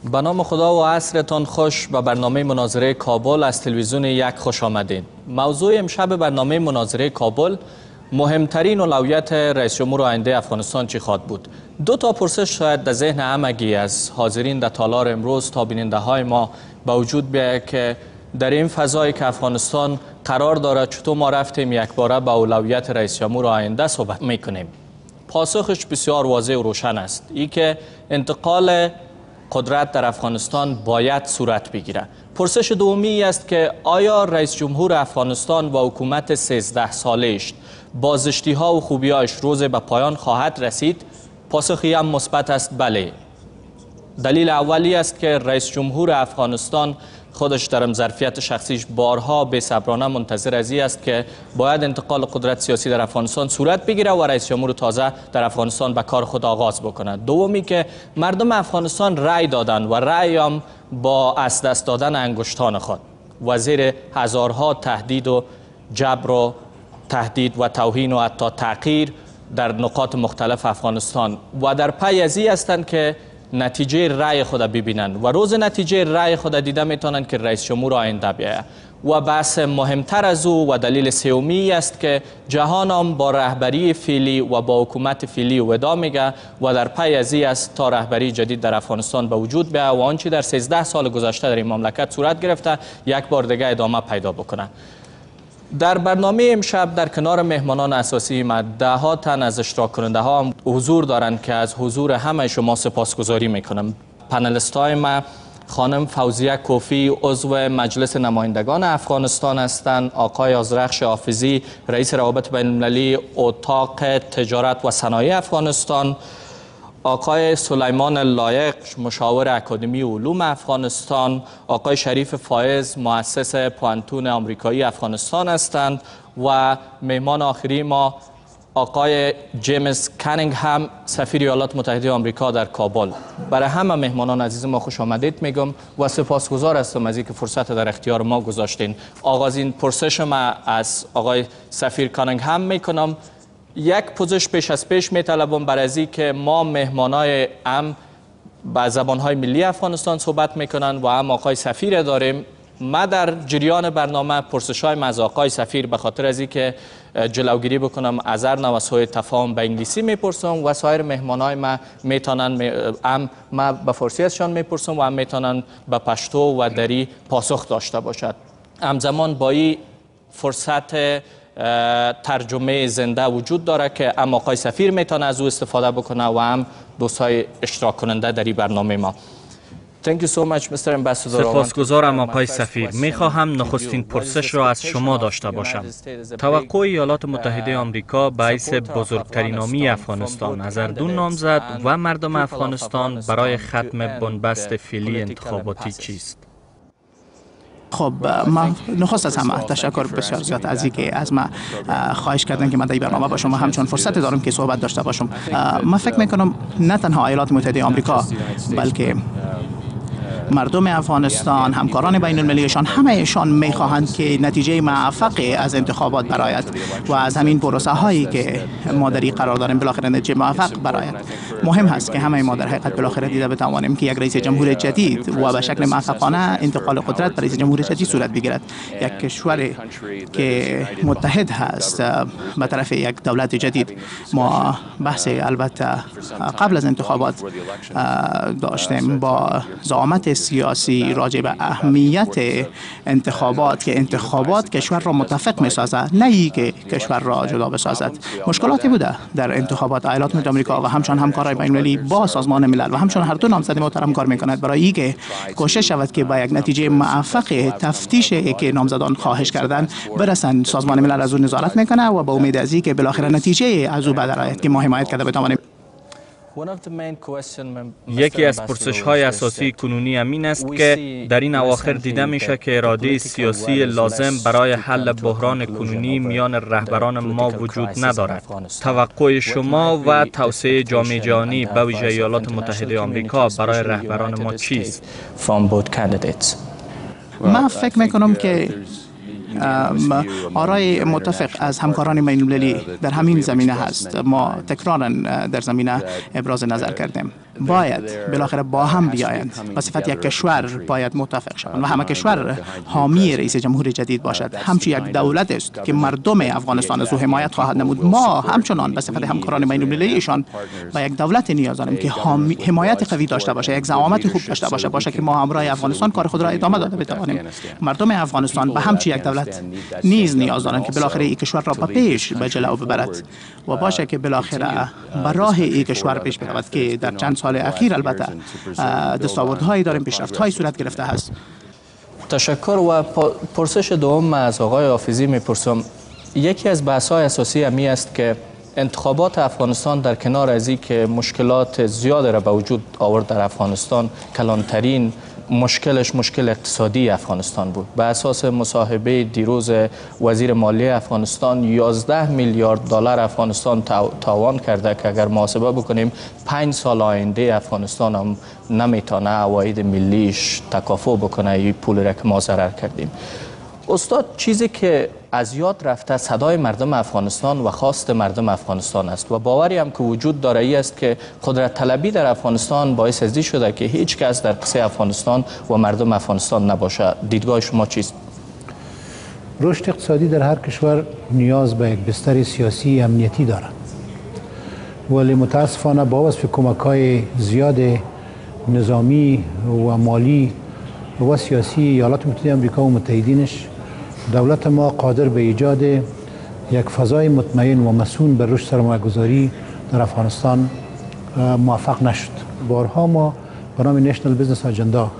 به نام خدا و عصرتان خوش. به برنامه مناظره کابل از تلویزیون یک خوش آمدید. موضوع امشب برنامه مناظره کابل مهمترین اولویت رئیس جمهور آینده افغانستان چی خواهد بود؟ دو تا پرسش شاید در ذهن همگی از حاضرین در تالار امروز تا بیننده های ما به وجود بیاید که در این فضایی که افغانستان قرار دارد چطور ما رفتیم یک باره به اولویت رئیس جمهور آینده صحبت میکنیم. پاسخش بسیار واضح و روشن است، ای که انتقال قدرت در افغانستان باید صورت بگیرد. پرسش دومی است که آیا رئیس جمهور افغانستان و حکومت 13 ساله‌اش بازداشتی ها و خوبی‌هایش روز به پایان خواهد رسید؟ پاسخی هم مثبت است، بله. دلیل اولی است که رئیس جمهور افغانستان خودش در ظرفیت شخصیش بارها بی‌صبرانه منتظر از این است که باید انتقال قدرت سیاسی در افغانستان صورت بگیره و رئیس جمهور تازه در افغانستان به کار خود آغاز بکند. دومی که مردم افغانستان رأی دادند و رأی هم با از دست دادن انگشتان خود و زیر هزارها تهدید و جبر و تهدید و توهین و حتی تحقیر در نقاط مختلف افغانستان و در پی از این هستند که نتیجه رأی خود ببینند و روز نتیجه رأی خود دیده میتونند که رئیس جمهور آینده بیاید. و بحث مهمتر از او و دلیل سومی است که جهان هم با رهبری فعلی و با حکومت فعلی ودا میگه و در پی از این است تا رهبری جدید در افغانستان به وجود بیاید و آنچه در 13 سال گذشته در این مملکت صورت گرفته یک بار دیگه ادامه پیدا بکنه. در برنامه امشب در کنار مهمانان اساسی ما ده ها تن از اشتراک کننده ها هم حضور دارند که از حضور همه شما سپاسگزاری میکنم. پنلست های ما خانم فوزیه کوفی عضو مجلس نمایندگان افغانستان هستند، آقای آذرخش حافظی رئیس روابط بین المللی اتاق تجارت و صنایع افغانستان، آقای سلیمان لایق مشاور اکادمی علوم افغانستان، آقای شریف فایز مؤسس پوانتون آمریکایی افغانستان هستند و مهمان آخری ما آقای جیمز کانینگهم سفیر ایالات متحده آمریکا در کابل. برای همه مهمانان عزیز ما خوش آمدید میگم و سپاسگزار هستم از اینکه فرصت در اختیار ما گذاشتین. آغازین پرسش ما از آقای سفیر کانینگهم میکنم. یک پوزش پیش از پیش میطلبم برای از که ما مهمانای با زبانهای ملی افغانستان صحبت میکنن و هم آقای سفیر داریم. ما در جریان برنامه پرسش‌های از آقای سفیر به خاطر از که جلوگیری بکنم از هر نوع سوء تفاهم به انگلیسی میپرسم و سایر مهمانای ما میتونن ما به فارسی ازشان میپرسم و هم میتونن به پشتو و دری پاسخ داشته باشد. همزمان با این فرصت ترجمه زنده وجود داره که هم آقای سفیر میتونه از او استفاده بکنه و هم دوستای اشتراک کننده در این برنامه ما. سپاسگزارم آقای سفیر. میخواهم نخستین پرسش را از شما داشته باشم. توقع ایالات متحده آمریکا به حیث بزرگترین حامی افغانستان از اردو نامزد و مردم افغانستان برای ختم بنبست فعلی انتخاباتی چیست؟ خب ما نخست از همه تشکر بسیار زیاد از اینکه از ما خواهش کردن که من در این برنامه با شما همچون فرصت دارم که صحبت داشته باشم. من فکر میکنم نه تنها ایالات متحده آمریکا بلکه مردم افغانستان، همکاران بین المللیشان، همه ایشان میخواهند که نتیجه موفق از انتخابات برآید و از همین پروسه هایی که ما در این قرار داریم بالاخره نتیجه موفق برآید. مهم هست که همه ما در حقیقت بالاخره دیده بتوانیم که یک رئیس جمهور جدید و به شکل موفقانه انتقال قدرت به رئیس جمهور جدید صورت بگیرد. یک کشور که متحد هست به طرف یک دولت جدید. ما بحث البته قبل از انتخابات داشتیم با زعامت سیاسی راجع به اهمیت انتخابات که انتخابات کشور را متفق می‌سازد، نه اینکه کشور را جدا بسازد. مشکلاتی بوده در انتخابات ایالات متحده آمریکا و همچنان همکارای بین‌المللی با سازمان ملل و همچنان هر دو نامزد محترم کار می‌کند برای اینکه کوشش شود که با یک نتیجه موفق تفتیشی که نامزدان خواهش کردند برسند. سازمان ملل از اون نظارت می‌کنه و با امید از اینکه بالاخره نتیجه از او بدرآید که ما حمایت کرده بتوانیم. یکی از پرسش‌های اساسی کنونی این است که در این اواخر دیده میشه که اراده سیاسی لازم برای حل بحران کنونی میان رهبران ما وجود ندارد. توقع شما و توسعه جامعه جهانی به ویژه ایالات متحده آمریکا برای رهبران ما چیست؟ من فکر میکنم که آرای متفق از همکاران بین‌المللی در همین زمینه هست. ما تکرارا در زمینه ابراز نظر کردیم. باید بالاخره با هم بیایند و صفت یک کشور باید متفق شوند و همه کشور حامی رئیس جمهور جدید باشد. همچون یک دولت است که مردم افغانستان از او حمایت خواهد نمود. ما همچنان به صفت همکاران بین‌المللی ایشان با یک دولت نیاز داریم که حمایت قوی داشته باشه، یک زعامت خوب داشته باشه که ما همراه افغانستان کار خود را ادامه داده بتوانیم. مردم افغانستان به همچین یک دولت نیز نیاز دارند که بالاخره این کشور را به پیش به جلو ببرد و باشه که بالاخره بر راه این کشور پیش برود که در چند سال اخیر البته دستاوردهایی داریم، پیشرفت‌های صورت گرفته است. تشکر. و پرسش دوم از آقای حافظی میپرسم، یکی از بحث‌های اساسی همی است که انتخابات افغانستان در کنار از این که مشکلات زیاد را به وجود آورد در افغانستان، کلانترین مشکلش مشکل اقتصادی افغانستان بود. به اساس مصاحبه دیروز وزیر مالیه افغانستان 11 میلیارد دلار افغانستان تاوان کرده که اگر محاسبه بکنیم 5 سال آینده افغانستان هم نمیتونه عواید ملیش تکافؤ بکنه این پول را که ما ضرر کردیم. استاد، چیزی که از یاد رفته صدای مردم افغانستان و خواست مردم افغانستان است و باوری هم که وجود داره ای است که قدرت طلبی در افغانستان باعث ازی شده که هیچ کس در قصه افغانستان و مردم افغانستان نباشه. دیدگاه شما چیست؟ رشد اقتصادی در هر کشور نیاز به یک بستر سیاسی امنیتی دارد، ولی متاسفانه با وصف کمک‌های زیاد نظامی و مالی و سیاسی ایالات متحده آمریکا و متحدینش، دولت ما قادر به ایجاد یک فضای مطمئن و مسئول بر رشد سرمایه‌گذاری در افغانستان موفق نشد. بارها ما به نام نشنال بیزنس آجندا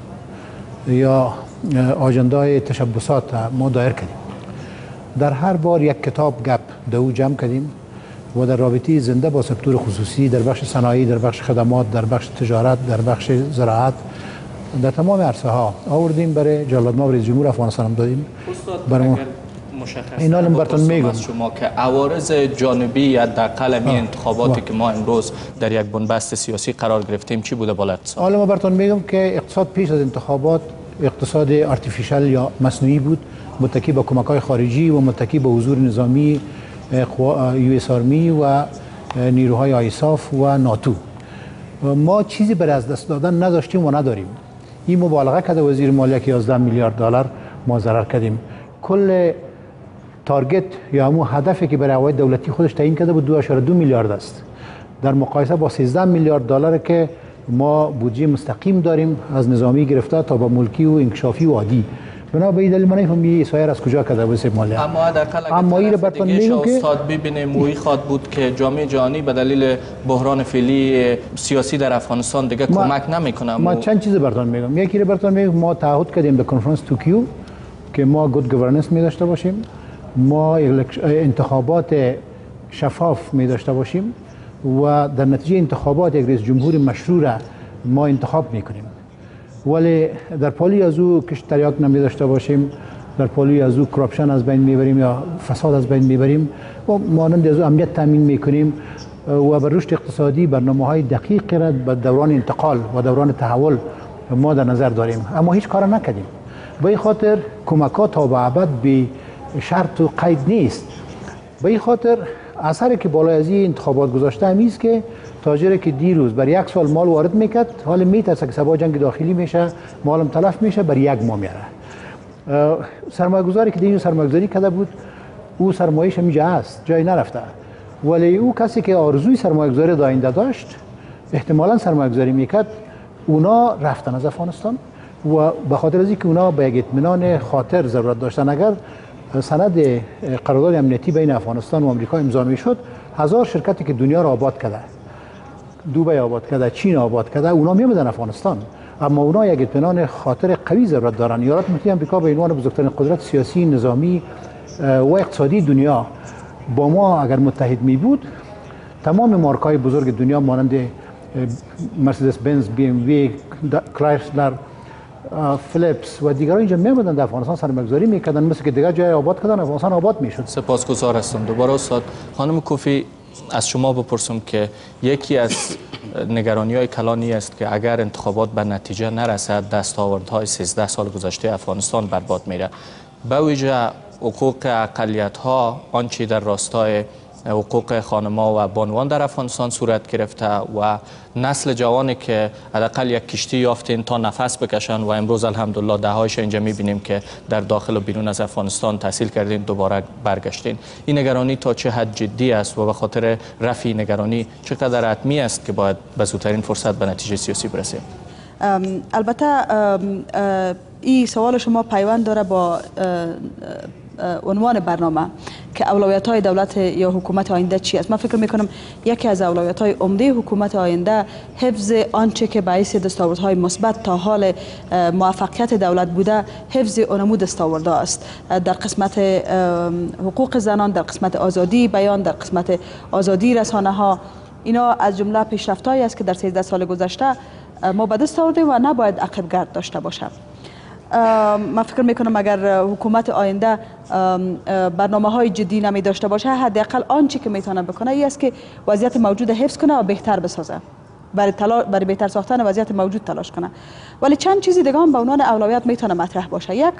یا آجندای تشبسات ما دایر کردیم. در هر بار یک کتاب گپ دو جمع کردیم و در رابطه زنده با سکتور خصوصی در بخش صنایعی، در بخش خدمات، در بخش تجارت، در بخش زراعت، در تمام عرصه ها آوردیم. برای جلال ما رئیس جمهور افغانستان هم دادیم. برای اینا رو براتون میگم شما که عوارض جانبی حداقل این انتخاباتی که ما امروز در یک بنبست سیاسی قرار گرفتیم چی بوده بالا اقتصاد؟ حالا ما براتون میگم که اقتصاد پیش از انتخابات اقتصاد آرتفیشال یا مصنوعی بود، متکی به کمک‌های خارجی و متکی به حضور نظامی یو اس آرمی و نیروهای آیساف و ناتو. ما چیزی برای از دست دادن نداشتیم و نداریم. این مبالغه کرده وزیر مالیه که 11 میلیارد دلار ما ضرر کردیم. کل تارگت یا همون هدفی که برای عواید دولتی خودش تعیین کرده بود 2.2 میلیارد است، در مقایسه با 13 میلیارد دلار که ما بودجه مستقیم داریم از نظامی گرفته تا با ملکی و انکشافی و عادی. بنا به این دلیل من نمی‌فهمم سایر از کجا کرده وزیر مالیه. اما حداقل اگر طرف دیگه استاد ببینه مویی خواد بود که جامعه جهانی به دلیل بحران فعلی سیاسی در افغانستان دیگه کمک نمیکنه. ما چند چیز براتون میگم. یکی رو براتون میگم، ما تعهد کردیم به کنفرانس توکیو که ما گود گورننس می داشته باشیم، ما انتخابات شفاف می داشته باشیم و در نتیجه انتخابات یک رئیس جمهور مشروع را ما انتخاب میکنیم، ولی در پالی از او کشتریاک نمی داشته باشیم، در پالی از او کراپشن از بین میبریم یا فساد از بین میبریم و مانند از او امنیت تامین میکنیم و بر رشد اقتصادی برنامه‌های دقیق را به دوران انتقال و دوران تحول ما در نظر داریم، اما هیچ کار نکردیم. به این خاطر کمکات تا به ابد به شرط و قید نیست. به این خاطر اثری که بالای از این انتخابات گذاشته است که تاجری که دیروز بر یک سال مال وارد میکرد حالا میترسه که سبا جنگ داخلی میشه، مالم تلف میشه، بر یک ماه میاره. سرمایه گذاری که دیروز سرمایه گذاری کرده بود او سرمایه‌اش اینجا است، جای نرفته، ولی او کسی که آرزوی سرمایه گذاری داینده داشت احتمالاً سرمایه گذاری میکرد، اونا رفتن از افغانستان و به خاطر از اینکه اونا به یک اطمینان خاطر ضرورت داشتن، اگر سند قرارداد امنیتی بین افغانستان و آمریکا امضا میشد، 1000 شرکتی که دنیا را آباد کرده، دبی آباد کرده، چین آباد کرده، اونا میامدن افغانستان، اما اونا یک اطمینان خاطر قوی ضرورت دارن. ایالات متحده آمریکا به عنوان بزرگترین قدرت سیاسی، نظامی و اقتصادی دنیا با ما اگر متحد می بود، تمام مارکای بزرگ دنیا مانند مرسدس بنز، بی ام وی، کرایسلر، فلیپس و دیگران اینجا میامدن در افغانستان سرمایه‌گذاری میکردن، مثل که دیگر جای آباد کردن افغانستان آباد میشد. سپاسگزار هستم. دوباره استاد خانم کوفی از شما بپرسم که یکی از نگرانی‌های کلانی است که اگر انتخابات به نتیجه نرسد دستاوردهای 13 سال گذشته افغانستان برباد میره، به ویژه حقوق اقلیت‌ها، آنچه در راستای حقوق خانم‌ها و بانوان در افغانستان صورت گرفته و نسل جوانی که حداقل یک کشتی یافتین تا نفس بکشن و امروز الحمدلله ده‌هایش اینجا می‌بینیم که در داخل و بیرون از افغانستان تحصیل کردین دوباره برگشتین. این نگرانی تا چه حد جدی است و به خاطر رفع نگرانی چقدر حتمی است که باید به زودترین فرصت به نتیجه سیاسی برسیم؟ البته این سوال شما پیوند داره با عنوان برنامه که اولویت‌های دولت یا حکومت آینده چی است. من فکر می‌کنم یکی از اولویت‌های عمده حکومت آینده حفظ آنچه که باعث دستاوردهای مثبت تا حال موفقیت دولت بوده، حفظ اونمو دستاورده است در قسمت حقوق زنان، در قسمت آزادی بیان، در قسمت آزادی رسانه‌ها. اینا از جمله پیشرفت‌هایی است که در 13 سال گذشته ما به دست آوردیم و نباید عقب‌گرد داشته باشم. من فکر میکنم اگر حکومت آینده برنامه های جدی نمی داشته باشه، حداقل آنچه که میتونه بکنه این است که وضعیت موجود حفظ کنه و بهتر بسازه، برای بهتر ساختن وضعیت موجود تلاش کنه. ولی چند چیزی دیگه هم به عنوان اولویت میتونه مطرح باشه. یک،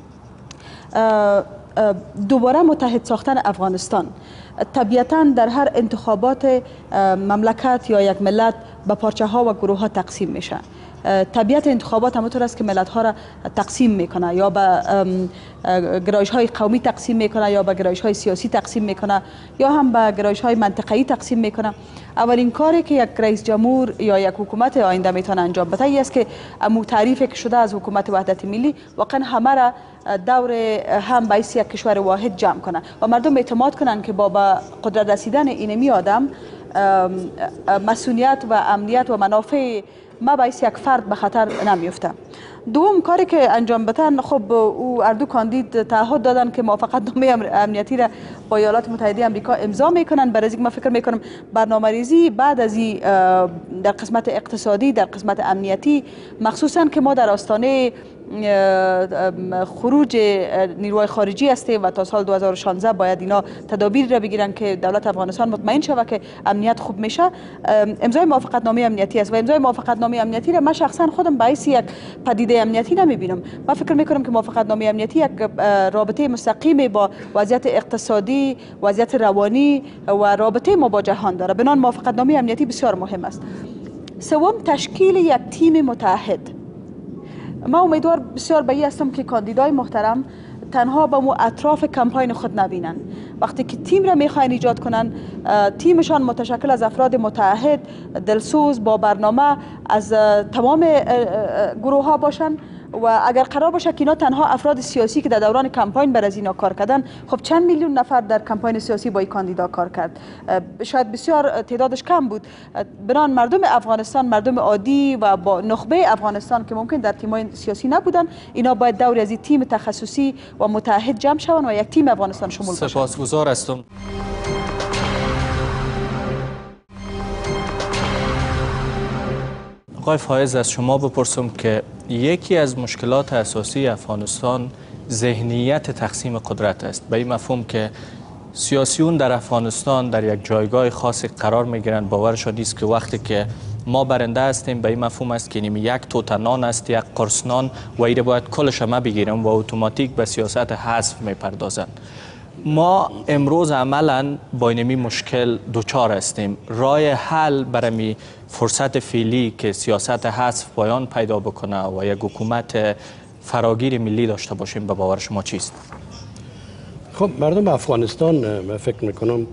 دوباره متحد ساختن افغانستان. طبیعتاً در هر انتخابات مملکت یا یک ملت به پارچه ها و گروه ها تقسیم میشه. طبیعت انتخابات همونطور است که ملت ها را تقسیم میکنه، یا به گرایش های قومی تقسیم میکنه، یا به گرایش های سیاسی تقسیم میکنه، یا هم به گرایش های منطقه‌ای تقسیم میکنه. اولین کاری که یک رئیس جمهور یا یک حکومت آینده میتونه انجام بده این است که امو تعریفی که شده از حکومت وحدت ملی واقعا همه را دور هم باعث یک کشور واحد جمع کنه و مردم اعتماد کنن که با قدرت رسیدن اینمی آدم مسئولیت و امنیت و منافع ما باعث یک فرد به خطر نمیفته. دوم کاری که انجام بدن، خب او اردو کاندید تعهد دادن که موافقتنامه امنیتی را با ایالات متحده آمریکا امضا میکنن. برای اینکه من فکر میکنم برنامه‌ریزی بعد از این در قسمت اقتصادی، در قسمت امنیتی، مخصوصا که ما در آستانه خروج نیروهای خارجی هستیم و تا سال 2016 باید اینا تدابیر را بگیرن که دولت افغانستان مطمئن شود که امنیت خوب میشه. امضای موافقتنامه امنیتی است و امضای موافقتنامه امنیتی را من شخصا خودم باعث یک پدیده امنیتی نمیبینم. من فکر میکنم که موافقتنامه امنیتی یک رابطه مستقیم با وضعیت اقتصادی، وضعیت روانی و رابطه ما با جهان داره. بنابراین موافقتنامه امنیتی بسیار مهم است. سوم، تشکیل یک تیم متحد. ما امیدوار بسیار به این هستم که کاندیدای محترم تنها به مو اطراف کمپاین خود نبینن. وقتی که تیم را میخواین ایجاد کنن، تیمشان متشکل از افراد متحد، دلسوز، با برنامه از تمام گروه ها باشن و اگر قرار باشه که اینا تنها افراد سیاسی که در دوران کمپاین بر از اینا کار کردن، خب چند میلیون نفر در کمپاین سیاسی با این کاندیدا کار کرد؟ شاید بسیار تعدادش کم بود. بنان مردم افغانستان، مردم عادی و با نخبه افغانستان که ممکن در تیم‌های سیاسی نبودن، اینا باید دور از این تیم تخصصی و متحد جمع شون و یک تیم افغانستان شمول باشن. سپاسگزار هستم. آقای فایز، از شما بپرسم که یکی از مشکلات اساسی افغانستان ذهنیت تقسیم قدرت است، به این مفهوم که سیاسیون در افغانستان در یک جایگاه خاصی قرار میگیرند. باورشان نیست که وقتی که ما برنده هستیم به این مفهوم است که یک توت نان است، یک قرص نان و ایره باید کلش ما بگیریم و اتوماتیک به سیاست حذف میپردازند. ما امروز عملا با اینمی مشکل دوچار هستیم. راه حل برای فرصت فعلی که سیاست حذف پایان پیدا بکنه و یک حکومت فراگیر ملی داشته باشیم به باور شما چیست؟ خب مردم افغانستان من فکر میکنم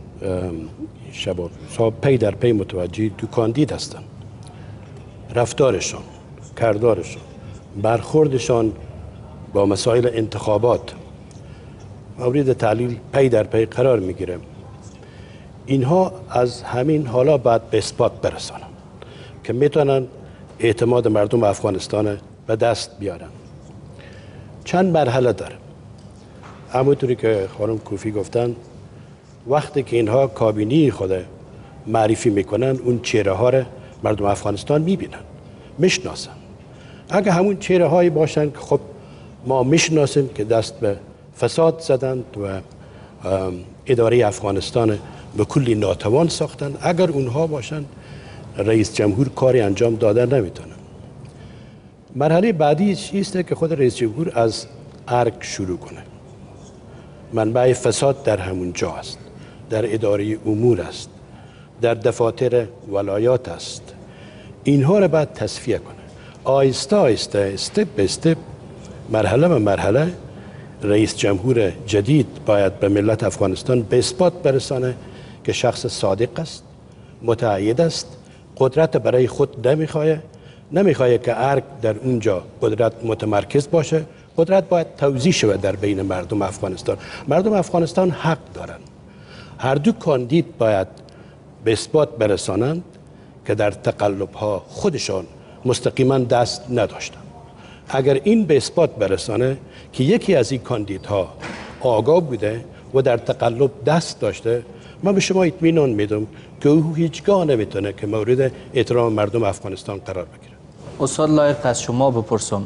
پی در پی متوجه دو کاندید هستن. رفتارشان، کردارشان، برخوردشان با مسائل انتخابات مورد تحلیل پی در پی قرار میگیره. اینها از همین حالا باید به اثبات برسانن که میتونن اعتماد مردم افغانستان به دست بیارن. چند مرحله داره. همونطوری که خانم کوفی گفتن، وقتی که اینها کابینه خود معرفی میکنن، اون چهره ها را مردم افغانستان میبینن، میشناسن. اگه همون چهره هایی باشن که خب ما میشناسیم که دست به فساد زدند و اداره افغانستان به کلی ناتوان ساختند، اگر اونها باشن رئیس جمهور کاری انجام دادن نمیتونن. مرحله بعدی چیست که خود رئیس جمهور از ارگ شروع کنه. منبع فساد در همون جا است. در اداره امور است، در دفاتر ولایات است. اینها را باید تصفیه کنه. آهسته آهسته، استپ به استپ، مرحله به مرحله، رئیس جمهور جدید باید به ملت افغانستان به اثبات برسانه که شخص صادق است، متعهد است، قدرت برای خود نمیخواه که ارگ در اونجا قدرت متمرکز باشه. قدرت باید توزیع شود در بین مردم افغانستان. مردم افغانستان حق دارند. هر دو کاندید باید به اثبات برسانند که در تقلب‌ها خودشان مستقیما دست نداشتند. اگر این به اثبات برسانه که یکی از این کاندیدها آگاه بوده و در تقلب دست داشته، من به شما اطمینان میدم که او هیچگاه نمیتونه که مورد احترام مردم افغانستان قرار بگیره. استاد لایق از شما بپرسم،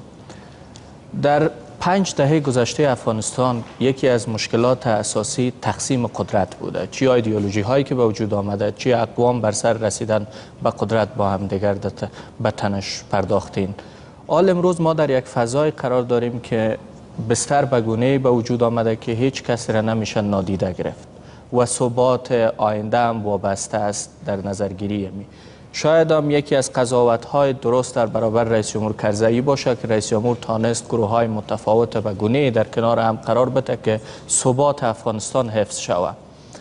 در 5 دهه گذشته افغانستان یکی از مشکلات اساسی تقسیم قدرت بوده، چی ایدئولوژی هایی که به وجود آمده، چی اقوام بر سر رسیدن به قدرت با هم دیگر به تنش پرداختین. حال امروز ما در یک فضای قرار داریم که بستر به گونه‌ای به وجود آمده که هیچ کسی را نمیشه نادیده گرفت و ثبات آینده هم وابسته است در نظرگیری می. شاید هم یکی از قضاوت‌های درست در برابر رئیس جمهور کرزئی باشه که رئیس جمهور تانست گروه‌های متفاوت به گونه‌ای در کنار هم قرار بده که ثبات افغانستان حفظ شود.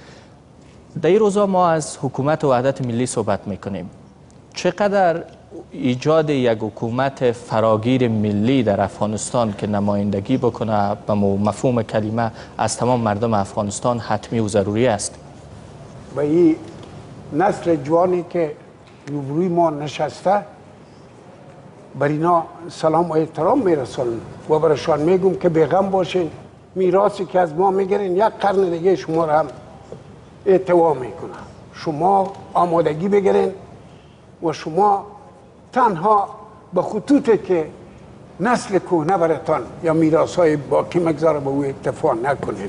در این روزا ما از حکومت وحدت ملی صحبت میکنیم. چقدر ایجاد یک حکومت فراگیر ملی در افغانستان که نمایندگی بکنه به مفهوم کلمه از تمام مردم افغانستان حتمی و ضروری است؟ و این نسل جوانی که روبروی ما نشسته، بر اینا سلام و احترام میرسونم و برشان میگم که بیغم باشین. میراثی که از ما میگیرین 1 قرن دیگه شما را هم احتوا میکنه. شما آمادگی بگیرین و شما تنها به خطوطی که نسل کهنه براتان یا میراث‌های باقی مگذاره به او اکتفا نکنید.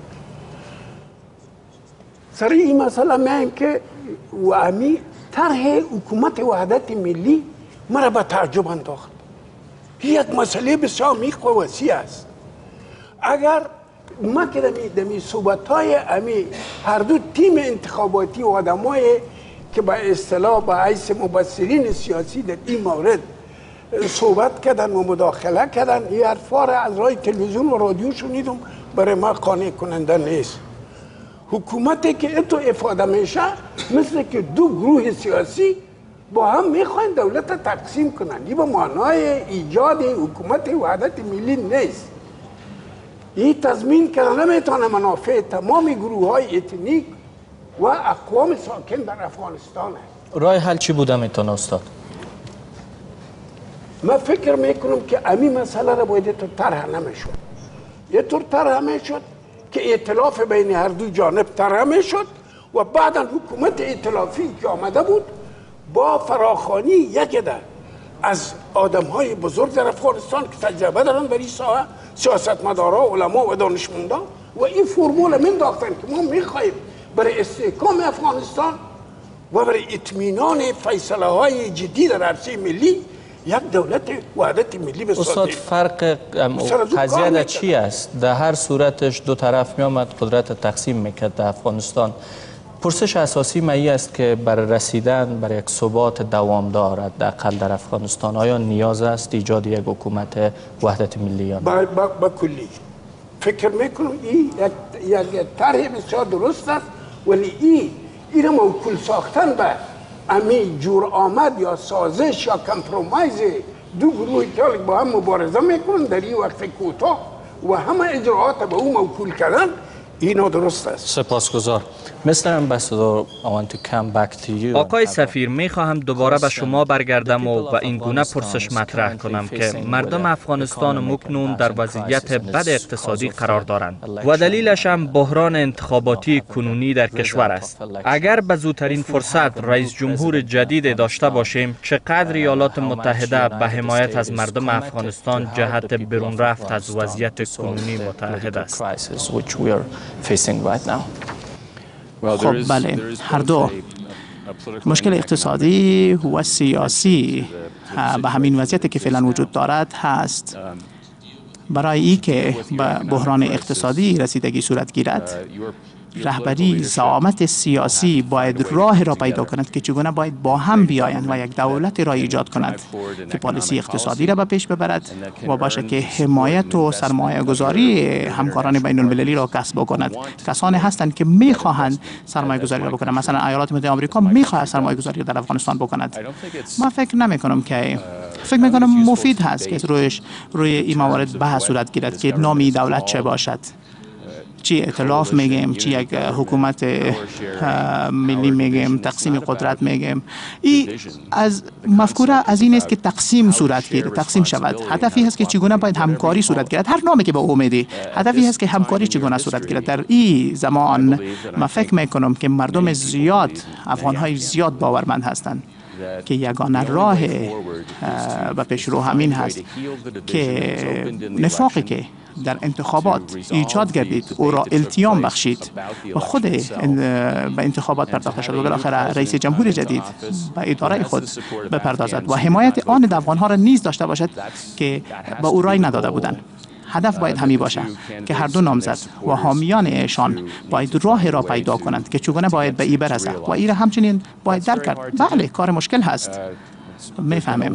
سر این مسئله میایم که و امی طرح حکومت وحدت ملی مرا به تعجب انداخت. یک مسئله بسیار میخ و وسیع است. اگر ما که دمی صحبت‌های امی هر دو تیم انتخاباتی و آدمای که به اصطلاح به حیث مبصرین سیاسی در این مورد صحبت کردن و مداخله کردن، این حرفا را از راه تلویزیون و رادیو شنیدم، برای ما قانع کننده نیست. حکومتی که اتو افاده میشه مثل که 2 گروه سیاسی با هم میخواین دولت تقسیم کنن. این به معنای ایجاد حکومت وحدت ملی نیست. این تضمین کردن نمیتونه منافع تمام گروه های اتنیک و اقوام ساکن در افغانستان است. راه حل چی بوده میتونه استاد؟ من فکر میکنم که امی مسئله را باید تو طرح نمیشد. یه طور طرح میشد که ائتلاف بین هر دو جانب طرح میشد و بعدا حکومت ائتلافی که آمده بود با فراخوانی یک عده از آدم‌های بزرگ در افغانستان که تجربه دارن در این ساحه، سیاستمدارا، علما و دانشمندان، و این فرمول مینداختن که ما میخواهیم برای استحکام افغانستان و برای اطمینان فیصله های جدی در عرصه ملی یک دولت وحدت ملی بسازیم. استاد فرق قضیه در چی است؟ در هر صورتش 2 طرف می آمد قدرت تقسیم میکرد در افغانستان. پرسش اساسی مایی است که برای رسیدن برای یک ثبات دوامدار حداقل در افغانستان آیا نیاز است ایجاد یک حکومت وحدت ملی یا نه؟ با کلی فکر میکنم این یک طرح بسیار درست است، ولی این موکول ساختن به امی جور آمد یا سازش یا کمپرومایز 2 گروهی که با هم مبارزه میکنن در این وقت کوتاه و همه اجراعات به او موکول کردن، اینا درست است. سپاسگزار. آقای سفیر، میخواهم دوباره به شما برگردم و این گونه پرسش مطرح کنم که مردم افغانستان مکنون در وضعیت بد اقتصادی قرار دارند و دلیلش هم بحران انتخاباتی کنونی در کشور است. اگر به زودترین فرصت رئیس جمهور جدید داشته باشیم، چقدر ایالات متحده به حمایت از مردم افغانستان جهت برون رفت از وضعیت کنونی متحد است؟ خب بله، هر دو مشکل اقتصادی و سیاسی به همین وضعیتی که فعلا وجود دارد هست. برای ای که به بحران اقتصادی رسیدگی صورت گیرد، رهبری زعامت سیاسی باید راه را پیدا کند که چگونه باید با هم بیایند و یک دولت را ایجاد کند که پالیسی اقتصادی را به پیش ببرد و باشه که حمایت و سرمایه گذاری همکاران بین المللی را کسب کند. کسانی هستند که میخواهند سرمایه گذاری را بکنند. مثلا ایالات متحده آمریکا میخواهد سرمایه گذاری در افغانستان بکند. ما فکر میکنم مفید هست که روی این موارد بحث صورت گیرد که نامی دولت چه باشد، چی ائتلاف میگیم، چی یک حکومت ملی میگیم، تقسیم قدرت میگیم. این از مفکوره از این است که تقسیم صورت گیرد، تقسیم شود. هدفی هست که چگونه باید همکاری صورت گیرد. هر نامی که به او میدی هدفی هست که همکاری چگونه صورت گیرد. در این زمان من فکر میکنم که مردم زیاد، افغانهای زیاد باورمند هستند که یگانه راه به پیشرو همین هست که نفاقی که در انتخابات ایجاد گردید او را التیام بخشید و خود به انتخابات پرداخته شد و بالاخره رئیس جمهور جدید به اداره خود بپردازد و حمایت آن افغانها را نیز داشته باشد که به او رای نداده بودند. هدف باید همی باشه که هر دو نامزد و حامیان ایشان باید راه را پیدا کنند که چگونه باید به ای برسه و ای را همچنین باید درک کرد. بله کار مشکل هست، میفهمیم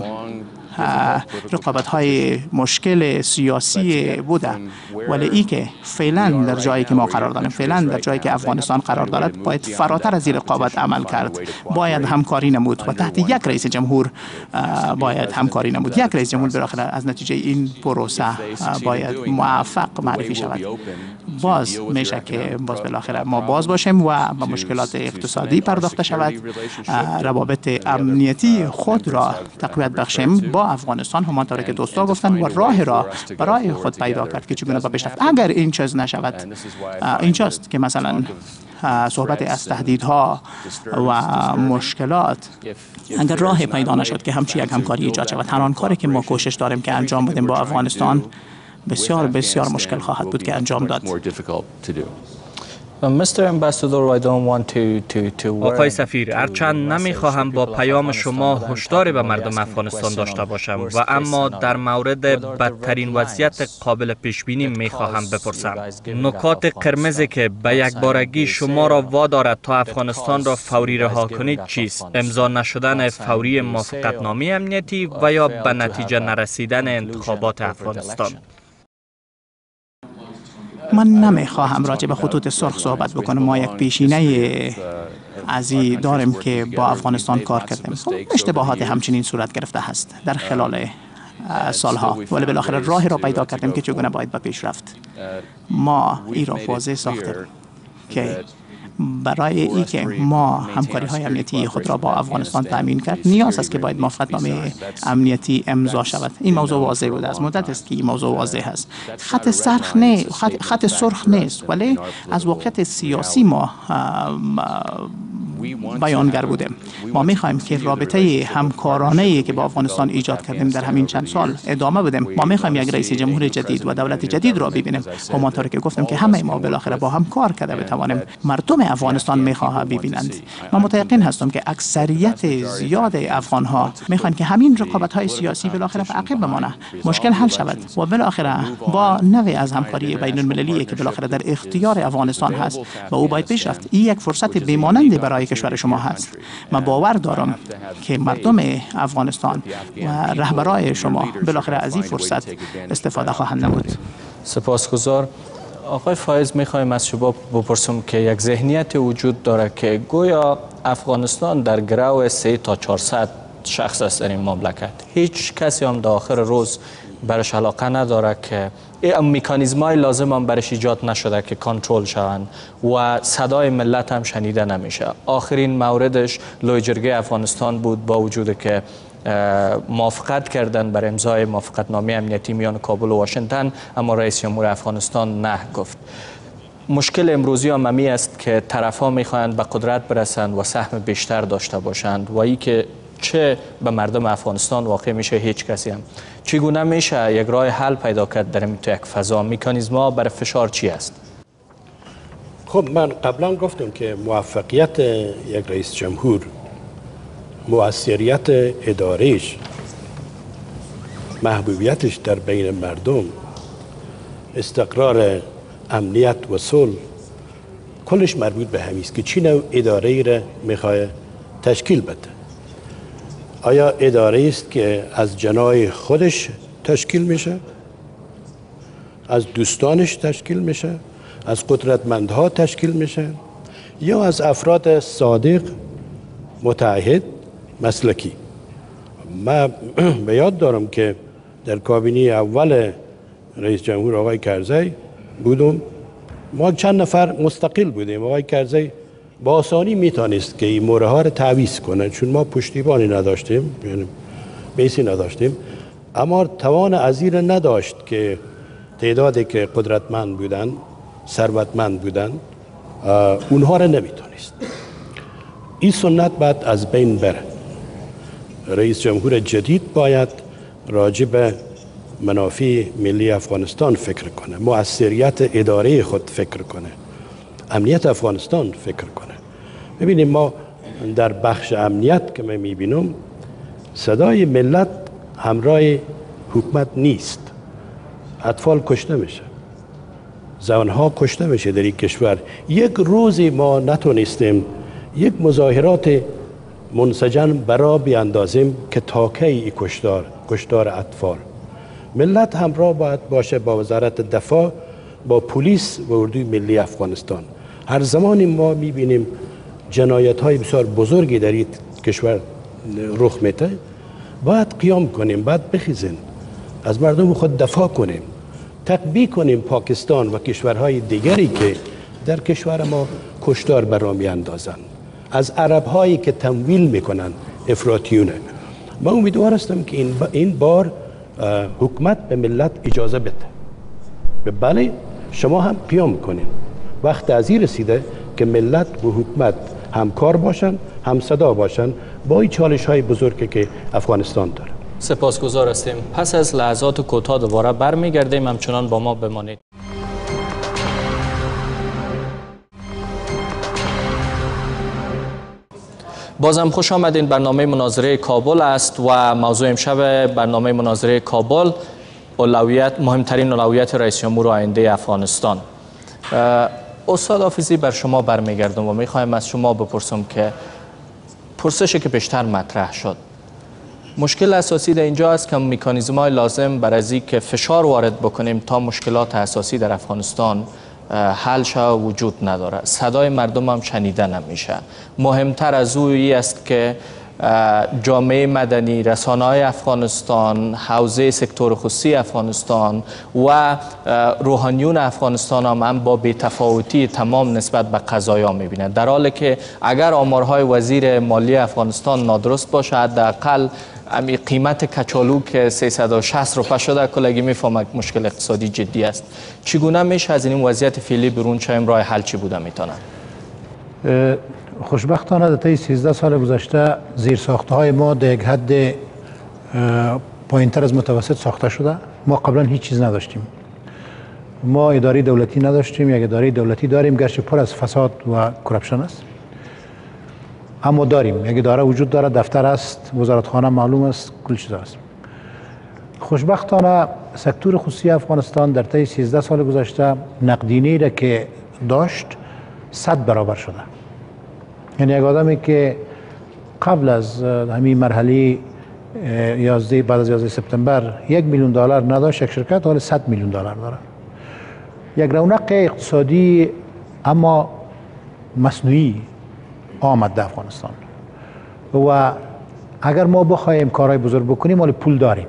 رقابت های مشکل سیاسی بوده، ولی ای که فعلا در جایی که ما قرار داریم، فعلا در جایی که افغانستان قرار دارد، باید فراتر از این رقابت عمل کرد. باید همکاری نمود و تحت یک رئیس جمهور باید همکاری نمود. یک رئیس جمهور بالاخره از نتیجه این پروسه باید موفق معرفی شود. باز میشه که باز بالاخره ما باز باشیم و به مشکلات اقتصادی پرداخته شود، روابط امنیتی خود را تقویت بخشیم با افغانستان همانطور که دوستا گفتن و راه را برای خود پیدا کرد که چگونه با پیشرفت. اگر این چیز نشود، اینجاست که مثلا صحبت از تهدیدها و مشکلات اگر راه پیدا نشد که همچی یک همکاری ایجاد شود، هر آن کاری که ما کوشش داریم که انجام بدیم با افغانستان بسیار بسیار مشکل خواهد بود که انجام داد. آقای سفیر، هرچند نمیخواهم با پیام شما هشداری به مردم افغانستان داشته باشم و اما در مورد بدترین وضعیت قابل پیش بینی میخواهم بپرسم. نکات قرمزی که به یک بارگی شما را وادارد تا افغانستان را فوری رها کنید چیست؟ امضا نشدن فوری موافقتنامه امنیتی و یا به نتیجه نرسیدن انتخابات افغانستان؟ من نمیخواهم راجع به خطوط سرخ صحبت بکنم. ما یک پیشینه ازی داریم که با افغانستان کار کردیم. اشتباهات همچنین صورت گرفته هست در خلال سالها، ولی بالاخره راه را پیدا کردیم که چگونه باید به پیش رفت. ما این را واضح ساختیم که برای ای که ما همکاری های امنیتی خود را با افغانستان تامین کرد، نیاز است که باید موافقتنامه امنیتی امضا شود. این موضوع واضح بود، از مدت است که این موضوع واضح است. خط سرخ نیست، ولی از واقعیت سیاسی ما بیانگر بودیم. ما میخوایم که رابطه همکارانه‌ای که با افغانستان ایجاد کردیم در همین چند سال ادامه بدیم. ما میخوایم یک رئیس جمهور جدید و دولت جدید را ببینیم. همانطور که گفتم که همه ما بالاخره با هم کار کرده بتوانیم. مردم افغانستان میخواهند ببینند. من متأکد هستم که اکثریت زیاد افغانها میخوان که همین رقابت‌های سیاسی بالاخره عقب بمانه، مشکل حل شود و بالاخره با نوعی از همکاری بین المللی که بالاخره در اختیار افغانستان هست و او باید پیش رفت. این یک فرصت بی‌مانند برای کشور شما هست. من باور دارم که مردم افغانستان و رهبرای شما بالاخره از این فرصت استفاده خواهند نمود. سپاسگزار. آقای فایز، میخوایم از شما بپرسم که یک ذهنیت وجود داره که گویا افغانستان در گرو 300 تا 400 شخص است در این مملکت. هیچ کسی هم در آخر روز برش علاقه نداره که این مکانیزم‌های لازم هم برش ایجاد نشده که کنترل شوند و صدای ملت هم شنیده نمیشه. آخرین موردش لوی جرگه افغانستان بود، با وجود که موافقت کردن بر امضای موافقتنامه امنیتی میان کابل و واشنگتن، اما رئیس جمهور افغانستان نه گفت. مشکل امروزی هم همی است که طرف‌ها میخواهند به قدرت برسند و سهم بیشتر داشته باشند و ای که چه به مردم افغانستان واقع میشه هیچ کسی هم. چگونه میشه یک راه حل پیدا کرد در این یک فضا؟ مکانیزم‌ها برای فشار چی است؟ خب من قبلا گفتم که موفقیت یک رئیس جمهور، مؤثریت اداریش، محبوبیتش در بین مردم، استقرار امنیت و صلح کلش مربوط به همیست که چی نوع اداره را میخواه تشکیل بده. آیا اداره است که از جنای خودش تشکیل میشه، از دوستانش تشکیل میشه، از قدرتمندها تشکیل میشه، یا از افراد صادق، متعهد، مسلکی؟ من به یاد دارم که در کابینه اول رئیس جمهور آقای کرزی بودم، ما چند نفر مستقل بودیم. آقای کرزی با آسانی میتونست که این موره ها رو تعویض کنه، چون ما پشتیبانی نداشتیم، یعنی بیسی نداشتیم، اما توان ازیر نداشت که تعدادی که قدرتمند بودن، ثروتمند بودن، اونها رو نمیتونست. این سنت باید از بین بره. رئیس جمهور جدید باید راجع به منافع ملی افغانستان فکر کنه، مؤثریت اداره خود فکر کنه، امنیت افغانستان فکر کنه. ببینیم ما در بخش امنیت که من میبینم صدای ملت همراه حکومت نیست. اطفال کشته میشه، زنها کشته میشه در این کشور. یک روزی ما نتونستیم یک مظاهرات منسجم برا بیاندازیم که تاکی کشتار اطفال. ملت همراه باید باشه با وزارت دفاع، با پلیس و اردوی ملی افغانستان. هر زمانی ما میبینیم جنایت های بسیار بزرگی در این کشور رخ میده، باید قیام کنیم، باید بخیزیم، از مردم خود دفاع کنیم، تطبیق کنیم پاکستان و کشورهای دیگری که در کشور ما کشتار برا میاندازند، از عرب هایی که تمویل میکنن افراطیونه. من امیدوار هستم که این بار حکومت به ملت اجازه بده. بله شما هم قیام کنین. وقت ازی رسیده که ملت و حکومت همکار باشن، همصدا باشن با این چالش های بزرگی که افغانستان داره. سپاسگزار هستیم. پس از لحظات کوتاه دوباره برمیگردیم، همچنان با ما بمانید. بازم خوش آمدین. برنامه مناظره کابل است و موضوع امشب برنامه مناظره کابل مهمترین اولویت رئیس جمهور آینده افغانستان. استاد حافظی، بر شما برمیگردم و میخوایم از شما بپرسم که پرسشی که بیشتر مطرح شد، مشکل اساسی در اینجا است که مکانیزم های لازم برای از اینکه فشار وارد بکنیم تا مشکلات اساسی در افغانستان حل شود وجود نداره. صدای مردم هم شنیده نمیشه. مهمتر از او است که جامعه مدنی، رسانه‌های افغانستان، حوزه سکتور خصوصی افغانستان و روحانیون افغانستان هم با بی‌تفاوتی تمام نسبت به قضایا می‌بینند، در حالی که اگر آمارهای وزیر مالی افغانستان نادرست باشه، حداقل قیمت کچالو که 360 روپیه شده، کلگی میفهمه که مشکل اقتصادی جدی است. چگونه میشه از این وضعیت فعلی برون چایم؟ راه حل چی بوده میتونه؟ خوشبختانه در طی 13 سال گذشته زیرساخت‌های ما در یک حد پایین‌تر از متوسط ساخته شده. ما قبلا هیچ چیز نداشتیم. ما اداره دولتی نداشتیم. یک اداره دولتی داریم گرچه پر از فساد و کرپشن است، اما داریم. یک اداره وجود داره، دفتر است، وزارتخانه معلوم است، کل چیز است. خوشبختانه سکتور خصوصی افغانستان در طی 13 سال گذشته نقدینه‌ای را که داشت 100 برابر شده. یعنی یک آدمی که قبل از همین مرحله بعد از 11 سپتامبر 1 میلیون دلار نداشت، یک شرکت حالا 100 میلیون دلار داره. یک رونق اقتصادی اما مصنوعی آمد در افغانستان و اگر ما بخوایم کارهای بزرگ بکنیم، حالا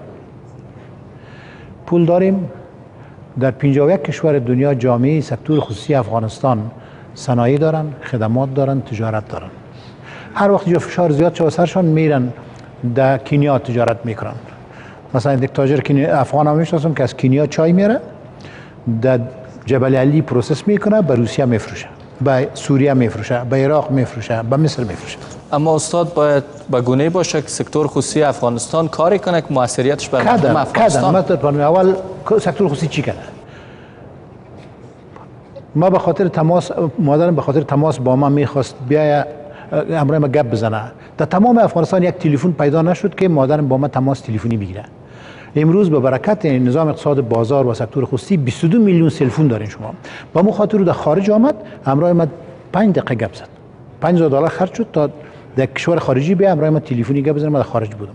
پول داریم. در 51 کشور دنیا جامعه سکتور خصوصی افغانستان صنایع دارن، خدمات دارن، تجارت دارن. هر وقت جو فشار زیاد شد سرشان میرن در کنیا تجارت میکنن. مثلا یک تاجر افغان هم میشناسم که از کنیا چای میاره، در جبل علی پروسس میکنه، به روسیه میفروشه، به سوریه میفروشه، به عراق میفروشه، به مصر میفروشه. اما استاد باید به گونه باشه که سکتور خصوصی افغانستان کاری کنه که موثریتش بر مردم افغانستان. مثلا اول سکتور خصوصی چی کنه؟ ما به خاطر تماس، مادرم به خاطر تماس با ما میخواست بیاید امروز ما گپ بزنه. در تمام افغانستان یک تلفن پیدا نشد که مادرم با ما تماس تلفنی بگیره. امروز به برکت نظام اقتصاد بازار و سکتور خصوصی 22 میلیون تلفن دارین شما. با مو خاطر در خارج آمد، امروز ما 5 دقیقه گپ زد. $5000 خرج شد تا در کشور خارجی بیام برای من تلفنی گپ بزنم. من خارج بودم.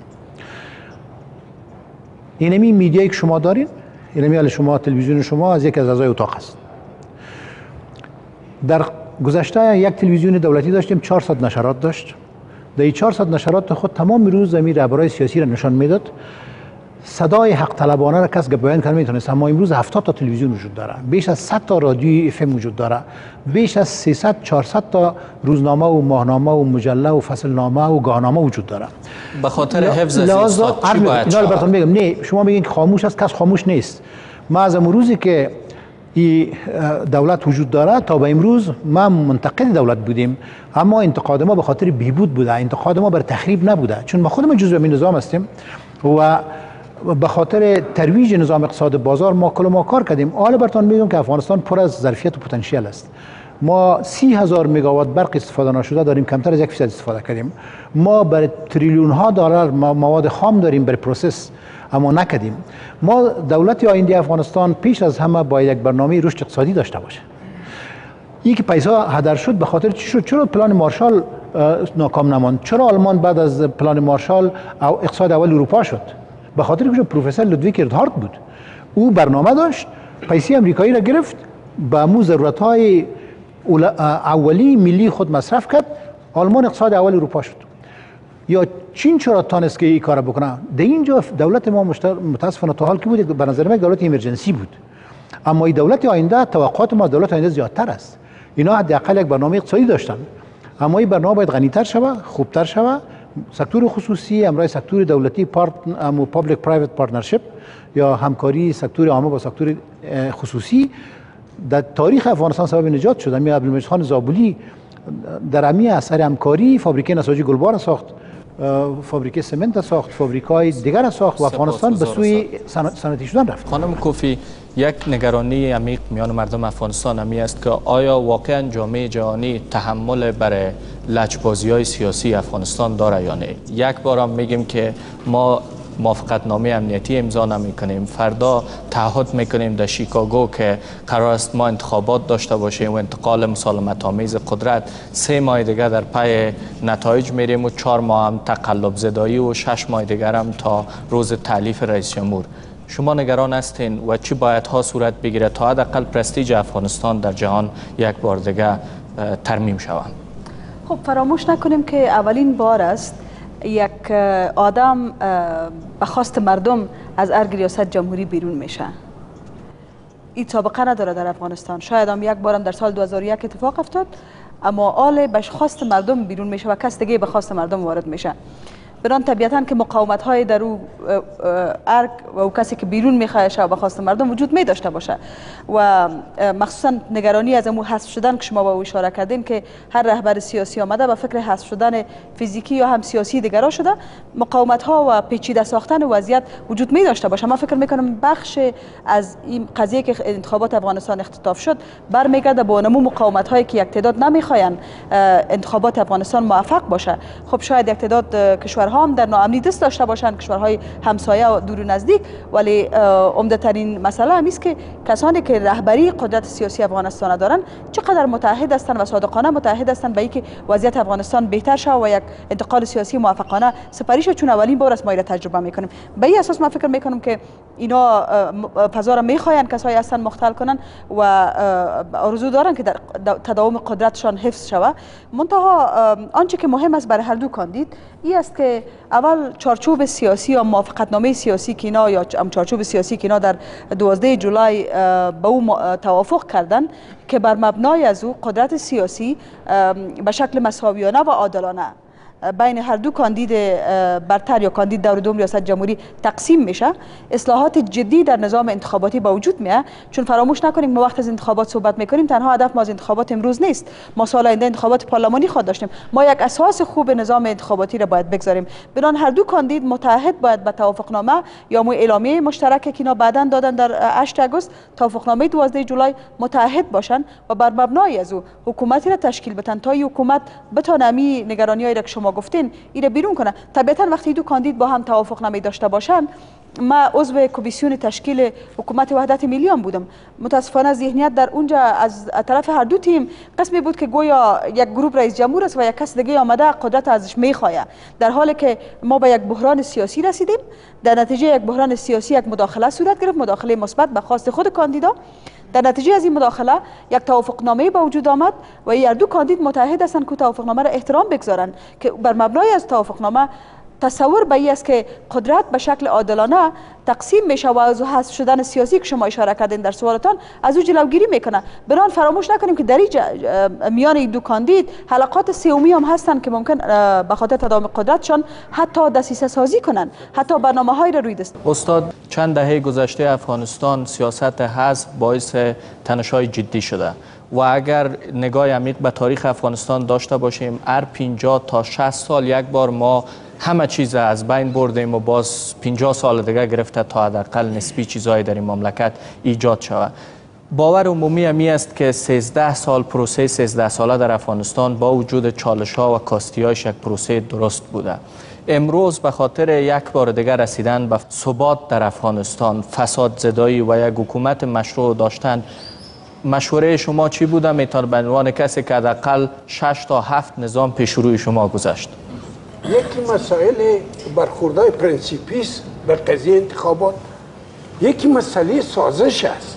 اینمی میدیایی که شما دارین، اینمی شما تلویزیون شما از یک از اعضای اتاق است. در گذشته یک تلویزیون دولتی داشتیم 400 نشرات داشت. در این 400 نشرات خود تمام روز زمین رهبرای سیاسی را نشان میداد. صدای حق طلبانه را کس بیان کنه میتونست، اما امروز 70 تا تلویزیون وجود داره، بیش از 100 تا رادیوی اف ام وجود داره، بیش از 300 400 تا روزنامه و ماهنامه و مجله و فصلنامه و گاهنامه وجود داره. به خاطر حفظ استاد چی باید شود؟ میگم نه، شما میگین که خاموش است، کس خاموش نیست. ما از امروزی که این دولت وجود داره تا به امروز ما منتقد دولت بودیم، اما انتقاد ما به خاطر بهبود بوده، انتقاد ما بر تخریب نبوده، چون ما خودمون جزء این نظام هستیم و به خاطر ترویج نظام اقتصاد بازار ما کار کردیم. حالا براتون میگم که افغانستان پر از ظرفیت و پتانسیل است. ما 30,000 مگاوات برق استفاده نشده داریم، کمتر از 1% استفاده کردیم. ما بر تریلیون ها دلار مواد خام داریم بر پروسس، اما نکردیم. ما دولت آینده افغانستان پیش از همه باید یک برنامه رشد اقتصادی داشته باشه. این که پیسا هدر شد به خاطر چی شد؟ چرا پلان مارشال ناکام نماند؟ چرا آلمان بعد از پلان مارشال اقتصاد اول اروپا شد؟ به خاطر که پروفسور لودویک ارنهارت بود. او برنامه داشت، پیسه امریکایی را گرفت، به مو ضرورت‌های اولی ملی خود مصرف کرد، آلمان اقتصاد اول اروپا شد. یا چین چرا تانست که این کار بکنه؟ در اینجا دولت ما متاسفانه تا حال که بود به نظر من دولت ایمرجنسی بود. اما این دولت آینده توقعات ما از دولت آینده زیادتر است. اینا حداقل یک برنامه اقتصادی داشتن، اما این برنامه باید غنی‌تر شود، خوبتر شود. سکتور خصوصی امروز سکتور دولتی پابلیک پرایوت پارتنرشیپ یا همکاری سکتور عامه با سکتور خصوصی در تاریخ افغانستان سبب نجات شد. امیر عبدالمجید خان زابلی در امی اثر همکاری فابریکه نساجی گلبار ساخت، فابریکه سمنت ساخت، فابریکای دیگر ساخت و افغانستان به سوی صنعتی شدن رفت. خانم کوفی، یک نگرانی عمیق میان مردم افغانستان همی است که آیا واقعا جامعه جهانی تحمل برای لجبازی‌های سیاسی افغانستان داره یا نه؟ یک بار هم میگیم که ما موافقتنامه امنیتی امضا نمی‌کنیم، فردا تعهد می‌کنیم در شیکاگو که قرار است ما انتخابات داشته باشیم و انتقال مسالمت آمیز قدرت، 3 ماه دیگر در پی نتایج میریم و 4 ماه هم تقلب زدایی و 6 ماه دیگر هم تا روز تعلیف رئیس جمهور. شما نگران هستین و چی باید ها صورت بگیره تا حداقل پرستیژ افغانستان در جهان یک بار دیگه ترمیم شود؟ خب فراموش نکنیم که اولین بار است یک آدم به خواست مردم از ارگ ریاست جمهوری بیرون میشه. این سابقه نداره در افغانستان. شاید هم یک بارم در سال 2001 اتفاق افتاد، اما آل به خواست مردم بیرون میشه و کس دیگه به خواست مردم وارد میشه. بران طبیعتاً که مقاومت های در او ارگ و او کسی که بیرون میخواهد و به خواست مردم وجود می داشته باشه و مخصوصا نگرانی از امو حذف شدن که شما با او اشاره کردین که هر رهبر سیاسی آمده به فکر حذف شدن فیزیکی یا هم سیاسی دیگرا شده، مقاومت ها و پیچیده ساختن وضعیت وجود می داشته باشه. من فکر میکنم بخش از این قضیه که انتخابات افغانستان اختطاف شد برمیگرده به اونمو مقاومت هایی که یک تعداد نمیخواین انتخابات افغانستان موفق باشه. خب شاید یک تعداد کشورها هم در ناامنی دست داشته باشند، کشورهای همسایه و دور و نزدیک، ولی عمده ترین مسئله هم است که کسانی که رهبری قدرت سیاسی افغانستان دارن چقدر متحد هستند و صادقانه متحد هستند به اینکه وضعیت افغانستان بهتر شه و یک انتقال سیاسی موفقانه سپری شه، چون اولین بار است ما را تجربه میکنیم. به این اساس من فکر میکنم که اینا پزار میخواین کسایی هستن مختل کنن و آرزو دارن که در تداوم قدرتشان حفظ شود. منتها آنچه که مهم است برای هر دو کاندید این است که اول چارچوب سیاسی یا موافقتنامه سیاسی که اینا یا چارچوب سیاسی که اینا در 12 جولای به او توافق کردن که بر مبنای از او قدرت سیاسی به شکل مساویانه و عادلانه بین هر دو کاندید برتر یا کاندید دور دوم ریاست جمهوری تقسیم میشه، اصلاحات جدی در نظام انتخاباتی با وجود میاد. چون فراموش نکنیم ما وقت از انتخابات صحبت میکنیم، تنها هدف ما از انتخابات امروز نیست، ما سال آینده انتخابات پارلمانی خواهد داشتیم. ما یک اساس خوب نظام انتخاباتی را باید بگذاریم. بنابراین هر دو کاندید متحد باید به توافقنامه یا اعلامیه مشترک که اینا بعداً دادن در 8 آگوست توافقنامه 12 جولای متحد باشن و بر مبنای از او حکومتی را تشکیل بدن تا این حکومت بتونه می نگرانی‌هایی را که شما گفتین ایره بیرون کنه. طبیعتا وقتی دو کاندید با هم توافق نمی داشته باشن، ما عضو کمیسیون تشکیل حکومت وحدت ملی هم بودم. متاسفانه ذهنیت در اونجا از طرف هر دو تیم قسمی بود که گویا یک گروه رئیس جمهور است و یک کس دیگه آمده قدرت ازش میخواه، در حالی که ما به یک بحران سیاسی رسیدیم. در نتیجه یک بحران سیاسی یک مداخله صورت گرفت، مداخله مثبت به خواست خود کاندیدا. در نتیجه از این مداخله یک توافقنامه به وجود آمد و هر دو کاندید متحد هستند که توافقنامه را احترام بگذارند که بر مبنای از توافقنامه تصور به این است که قدرت به شکل عادلانه تقسیم میشه و از حذف شدن سیاسی که شما اشاره کردین در سوالتان از او جلوگیری میکنه. بنابراین فراموش نکنیم که در میان این دو کاندید حلقات سومی هم هستند که ممکن به خاطر تداوم قدرتشان حتی دسیسه سازی کنند، حتی برنامه‌هایی را روی دست. استاد، چند دهه گذشته افغانستان سیاست حذف باعث تنش‌های جدی شده و اگر نگاه عمیق به تاریخ افغانستان داشته باشیم، هر 50 تا 60 سال یک بار ما همه چیز از بین بردیم و باز 50 سال دیگه گرفته تا حداقل نسبی چیزایی در این مملکت ایجاد شود. باور عمومی همی است که 13 سال پروسه 13 ساله در افغانستان با وجود چالش‌ها و کاستی‌هایش یک پروسه درست بوده. امروز به خاطر یک بار دیگر رسیدن به ثبات در افغانستان، فساد زدایی و یک حکومت مشروع داشتن، مشوره شما چی بوده؟ میتونه به عنوان کسی که حداقل 6 تا 7 نظام پیش روی شما گذشت. یکی مسائل برخوردهای پرنسیپی است به قضیه انتخابات، یکی مسئله سازش است.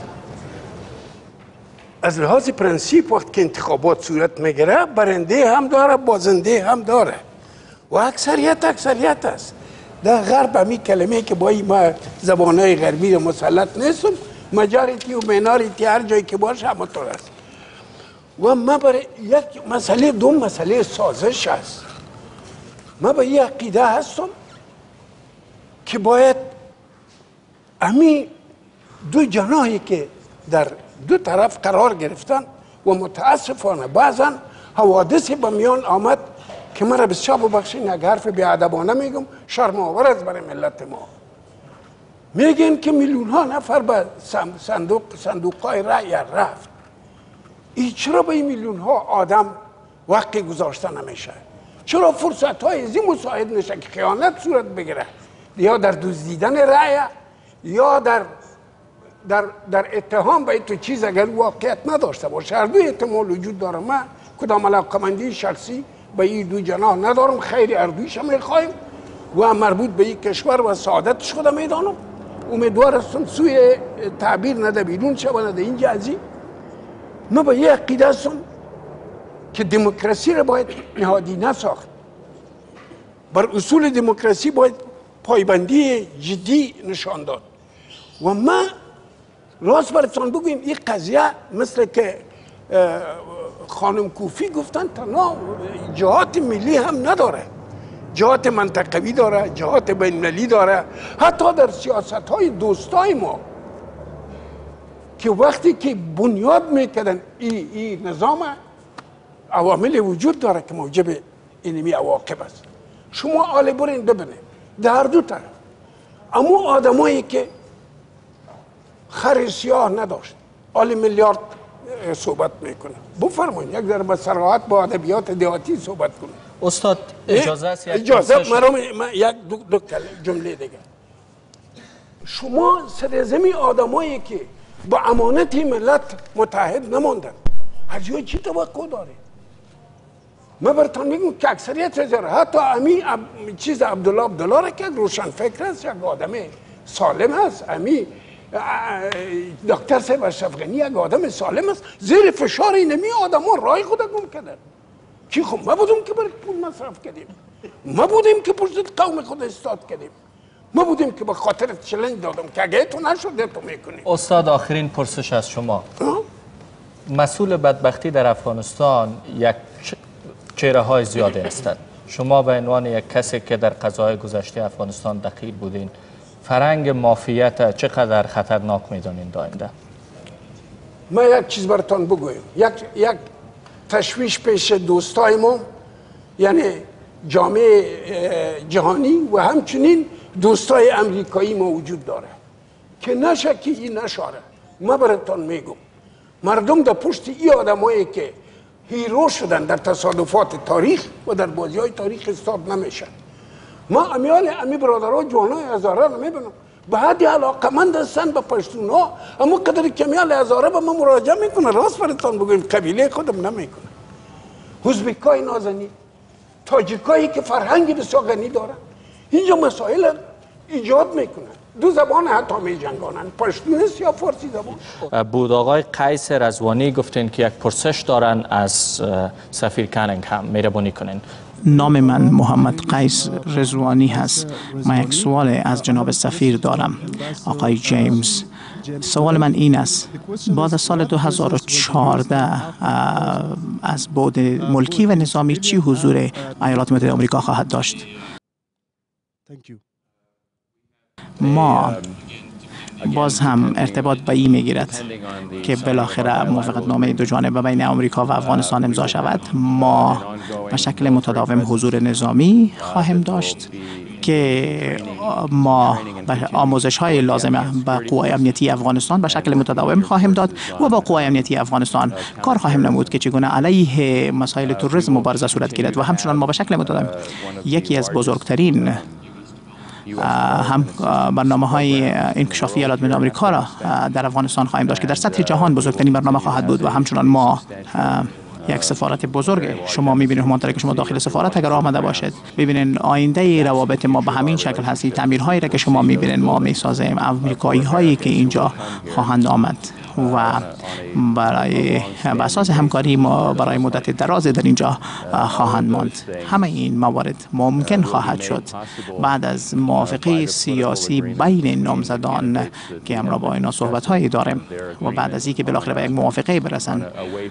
از لحاظ پرنسیپ وقت که انتخابات صورت میگیره، برنده هم داره، بازنده هم داره و اکثریت است. در غرب همی کلمه که با ما زبانهای غربی رو مسلط نیستم، مجاریتی و میناریتی هر جایی که باشه همونطور است. و ما برای یک مسئله مسئله سازش است. ما به این عقیده هستم که باید امی دو جناحی که در دو طرف قرار گرفتن و متاسفانه بعضا حوادثی به میان آمد که من را بسیار ببخشین یک حرف بیادبانه میگم، شرم آور است برای ملت ما. میگن که میلیون ها نفر به صندوق های رأی رفت. ای چرا به این میلیون ها آدم وقتی گذاشته نمیشه؟ چرا فرصت های ازی مساعد نشه که خیانت صورت بگیره؟ یا در دزدیدن رأی یا در اتهام به تو چیز اگر واقعیت نداشته باشه. هر دو احتمال وجود داره. من کدام علاقمندی شخصی به این دو جناح ندارم، خیر اردویش هم میخوایم و مربوط به این کشور و سعادتش خودم میدانم. امیدوار هستم سوی تعبیر نده بیرون شود نده اینجا ازی. من به یه عقیده هستم که دموکراسی را باید نهادی نساخت. بر اصول دموکراسی باید پایبندی جدی نشان داد. و من راست براتون بگویم این قضیه مثل که خانم کوفی گفتن تنها جهات ملی هم نداره، جهات منطقوی داره، جهات بین‌المللی داره. حتی در سیاست های دوستای ما که وقتی که بنیاد میکردن این نظام عوامل وجود داره که موجب اینمی عواقب است. شما آله برین ببینید در دو طرف اما آدمایی که خر سیاه نداشت آله میلیارد صحبت میکنه. بفرمایید یک ذره به صراحت با ادبیات دیهاتی صحبت کنید. استاد اجازه است؟ اجازه من یک دو جمله دیگه. شما سرزمی آدمایی که با امانت ملت متحد نماندن از جای چی توقع دارید؟ من براتون میگم که اکثریت رزاره حتی امی چیز عبدالله را که روشن فکر است، یک آدم سالم است. امی دکتر صاحب اشرف غنی یک آدم سالم است. زیر فشار اینمی آدم ها رای خود گم کردن. کی خب ما بودیم که برای پول مصرف کردیم، ما بودیم که پرزد قوم خود استاد کردیم، ما بودیم که به خاطر چلنج دادم که اگه تو نشده تو میکنی. استاد آخرین پرسش از شما. مسئول بدبختی در افغانستان یک چهره های زیاده هستند. شما به عنوان یک کسی که در قضای گذشته افغانستان دخیل بودین، فرهنگ مافیت چقدر خطرناک میدانین آینده؟ من یک چیز براتون بگویم. یک تشویش پیش دوستای ما، یعنی جامعه جهانی و همچنین دوستای امریکایی ما وجود داره که نشکی این نشاره. من براتون میگم مردم در پشت این آدمایی که هیرو شدن در تصادفات تاریخ و در بازی های تاریخ استاد نمیشن. ما امی برادرها جوانای هزاره رو میبینم به حدی علاقمند هستن به پشتون ها، اما قدر کمیال هزاره به ما مراجعه میکنه. راست براتون بگویم قبیله خودم نمیکنه. ازبکای نازنین، تاجیکایی که فرهنگی بسیار غنی دارن، اینجا مسائل ایجاد میکنن. دو زبان حتی می جنگانن، پشتون است یا فارسی زبان. بود آقای قیس رضوانی گفتین که یک پرسش دارن از سفیر کانینگهم، مهربانی کنین. نام من محمد قیس رضوانی هست. من یک سوال از جناب سفیر دارم، آقای جیمز. سوال من این است: بعد از سال 2014 از بعد ملکی و نظامی چی حضور ایالات متحده آمریکا خواهد داشت؟ ما باز هم ارتباط به این میگیرد که بالاخره موافقتنامه دو جانبه بین آمریکا و افغانستان امضا شود. ما به شکل متداوم حضور نظامی خواهیم داشت که ما آموزش های لازمه به قوای امنیتی افغانستان به شکل متداوم خواهیم داد و با قوای امنیتی افغانستان کار خواهیم نمود که چگونه علیه مسائل تروریسم مبارزه صورت گیرد. و همچنان ما به شکل متداوم یکی از بزرگترین هم برنامه های انکشافی ایالات متحده آمریکا را در افغانستان خواهیم داشت که در سطح جهان بزرگترین برنامه خواهد بود. و همچنان ما یک سفارت بزرگ، شما میبینید همانطور که شما داخل سفارت اگر آمده باشید ببینید آینده روابط ما به همین شکل هستی. تعمیرهایی را که شما میبینید ما میسازیم، آمریکایی هایی که اینجا خواهند آمد و برای اساس همکاری ما برای مدت دراز در اینجا خواهند ماند. همه این موارد ممکن خواهد شد بعد از موافقه سیاسی بین نامزدان که امروز با اینا صحبت هایی داریم و بعد از اینکه بالاخره به یک موافقه برسند،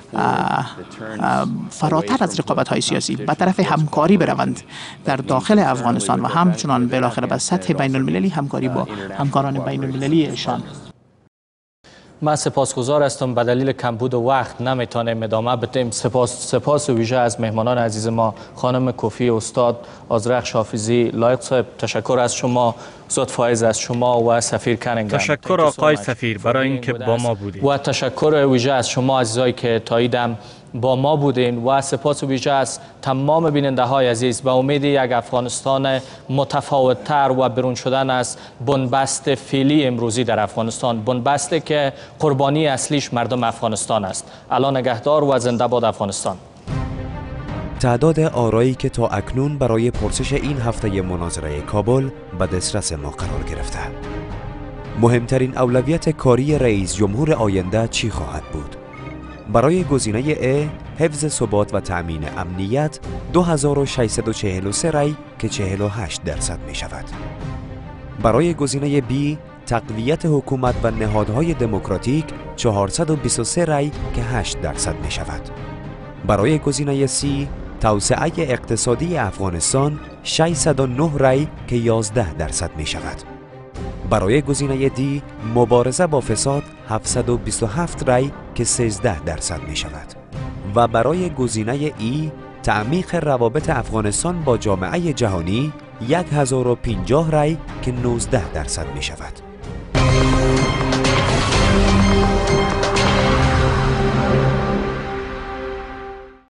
فراتر از رقابت های سیاسی به طرف همکاری بروند در داخل افغانستان و همچنان بالاخره به سطح بین المللی همکاری با همکاران بین المللی ایشان. من سپاسگزار هستم. به دلیل کمبود وقت نمیتونیم ادامه بدیم. سپاس ویژه از مهمانان عزیز ما، خانم کوفی، استاد آذرخش حافظی، لایق صاحب، تشکر از شما، استاد فایز از شما و سفیر کانینگهم. تشکر آقای سفیر برای اینکه با ما بودید و تشکر ویژه از شما عزیزایی که تاییدم با ما بودین و سپاس ویژه از تمام بیننده های عزیز. به امید یک افغانستان متفاوت‌تر و برون شدن از بنبست فعلی امروزی در افغانستان، بنبستی که قربانی اصلیش مردم افغانستان است. الان نگهدار و زنده باد افغانستان. تعداد آرایی که تا اکنون برای پرسش این هفته مناظره کابل به دسترس ما قرار گرفته. مهمترین اولویت کاری رئیس جمهور آینده چی خواهد بود؟ برای گزینه A حفظ ثبات و تأمین امنیت 2643 رای که 48% می شود. برای گزینه B تقویت حکومت و نهادهای دموکراتیک 423 رای که 8% می شود. برای گزینه C توسعه اقتصادی افغانستان 609 رای که 11% می شود. برای گزینه D مبارزه با فساد 727 رای که 13% می شود. و برای گزینه E تعمیق روابط افغانستان با جامعه جهانی 1050 رای که 19% می شود.